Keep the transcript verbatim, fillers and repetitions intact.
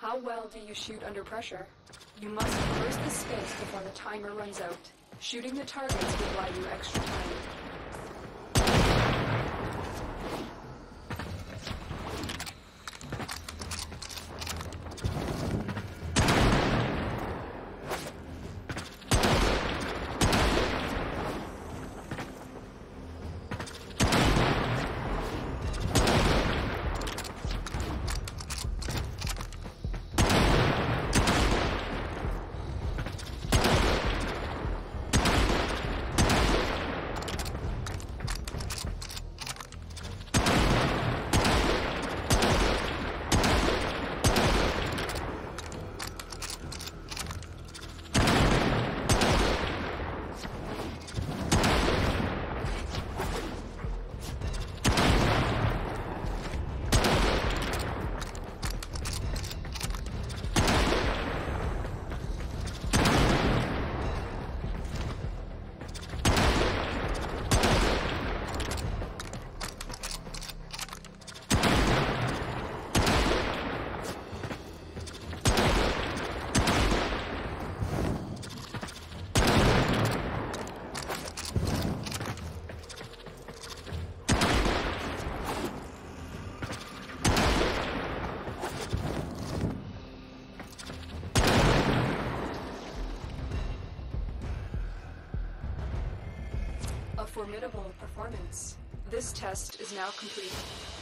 How well do you shoot under pressure? You must burst the space before the timer runs out. Shooting the targets will buy you extra time. A formidable performance. This test is now complete.